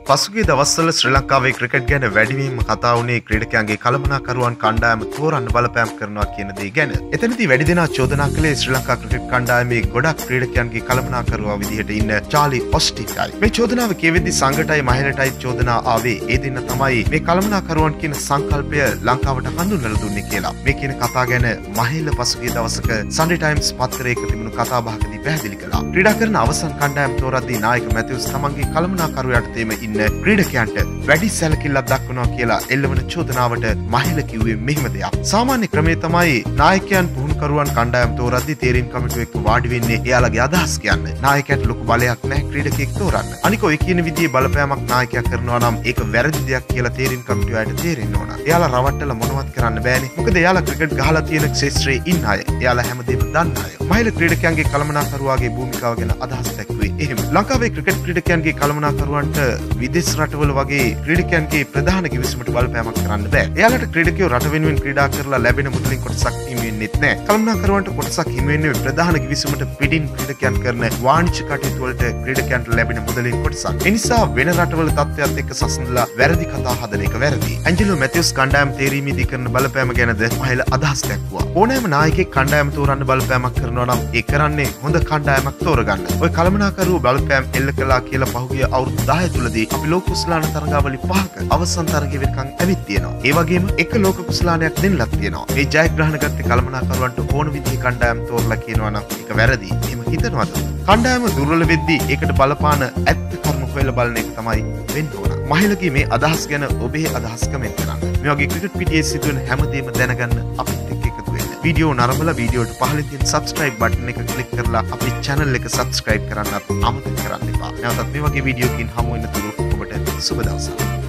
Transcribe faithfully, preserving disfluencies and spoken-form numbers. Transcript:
පසුගිය දවස්වල ශ්‍රී ලංකාවේ ක්‍රිකට් ගැන වැඩිවීම කතා වුණේ ක්‍රීඩකයන්ගේ කළමනාකරුවන් කණ්ඩායම තෝරන්න බලපෑම් කරනවා කියන දේ ගැන. එතනදී වැඩි දෙනා චෝදනා කළේ ශ්‍රී ලංකා ක්‍රිකට් කණ්ඩායමේ ගොඩක් ක්‍රීඩකයන්ගේ කළමනාකරුවා විදිහට ඉන්න චාලි ඔස්ටින්ටයි. මේ චෝදනාව කියවෙද්දී සංගටයි මහලටයි චෝදනා ආවේ ඒ දෙන්න තමයි මේ කළමනාකරුවන් කියන සංකල්පය ලංකාවට හඳුන්වලා දුන්නේ කියලා. මේ කියන කතා ගැන මහේල පසුගිය දවසක සන්ඩේ ටයිම්ස් පත්තරයක තිබුණු කතා බහකදී පැහැදිලි කළා. ක්‍රීඩා කරන අවසන් කණ්ඩායම තෝරද්දී නායක මැතිව්ස් තමන්ගේ කළමනාකරුවාට තේම ඉන්න ක්‍රීඩකයන්ට වැඩි සැලකිල්ලක් දක්වනවා කියලා එල්ලවන චෝදනාවට මහේල කිව්වේ මෙහෙම දෙයක්. සාමාන්‍ය ක්‍රමය තමයි නායකයන් පුහුණුකරුවන් කණ්ඩායම් තෝරද්දී තීරීම් කමිටුව එක්ක වාඩි වෙන්නේ එයාලගේ අදහස් කියන්න. නායකයාට ලොකු බලයක් නැහැ ක්‍රීඩකයෙක් තෝරන්න. අනික ඔය කියන විදිහේ බලපෑමක් නායකයා කරනවා නම් ඒක වැරදි දෙයක් කියලා තීරීම් කමිටුවට තේරෙන්න ඕන. එයාලා රවට්ටලා මොනවත් කරන්න බෑනේ. මොකද එයාලා ක්‍රිකට් ගහලා තියෙන ක්ෂේත්‍රයේ ඉන්න අය. එයාලා හැමදේම දන්න අය. මහේල ක්‍රීඩකයන්ගේ කළමනාකරුවාගේ භූමිකාව ගැන අදහස් දැක්ුවේ එහෙම. ලංකාවේ ක්‍රිකට් ක්‍රීඩකයන්ගේ කළමනාකරුවන්ට විදේශ රටවල වගේ ක්‍රීඩකයන්ගේ ප්‍රධාන කිවිසුමට බලපෑමක් කරන්න බෑ. එයාලට ක්‍රීඩකයෝ රට වෙනුවෙන් ක්‍රීඩා කරලා ලැබෙන මුදලින් කොටසක් හිමි වෙන්නේ නැහැ. කළමනාකරුවන්ට කොටසක් හිමි වෙන්නේ ප්‍රධාන කිවිසුමට පිටින් ක්‍රීඩකයන් කරන වාණිජ්‍ය කටයුතු වලට ක්‍රීඩකයන්ට ලැබෙන මුදලින් කොටසක්. ඒ නිසා වෙන රටවල තත්ත්වයක් එක්ක සසඳලා වැරදි කතා හදන එක වැරදි. ඇන්ජලෝ මැතිව්ස් කණ්ඩායම තේරීමේදී කරන බලපෑම ගැනද මහේල අදහස් දැක්වුවා. ඕනෑම නායකයෙක් කණ්ඩායම තෝරන්න බලපෑමක් කරනවා නම් ඒ කරන්නේ හොඳ කණ්ඩායමක් තෝරගන්න. ඔය කළමනාකරුවෝ බලපෑම් එල්ල කළා කියලා පහුගිය අවුරුදු දහය තුලදී අපි ලෝක කුසලාන තරගාවලි පහක අවසන් තරගය වෙනකන් ඇවිත් තියෙනවා. ඒ වගේම එක ලෝක කුසලානයක් දෙන්නලක් තියෙනවා. මේ ජයග්‍රහණ ගත්තේ කළමනාකරුවන්ට ඕන විදිහේ කණ්ඩායම් තෝරලා කියනවා නම් ඒක වැරදි. එහෙම හිතනවද? කණ්ඩායම දුර්වල වෙද්දී ඒකට බලපාන ඇත්ත කරුණු හොයලා බලන එක තමයි වෙන්න ඕන. මහේලගේ මේ අදහස් ගැන ඔබේ අදහස් කමෙන්ට් කරන්න. මේ වගේ ක්‍රිකට් පිටියේ සිදුවෙන හැමදේම දැනගන්න අපිත් එක්ක එකතු වෙන්න. වීඩියෝ නරඹලා වීඩියෝට පහළින් තියෙන subscribe button එක ක්ලික් කරලා අපේ channel එක subscribe කරන්නත් අමතක කරන්න එපා. නැවතත් මේ වගේ වීඩියෝකින් හමු වෙන තුරු ඔබට සුබ දවසක්.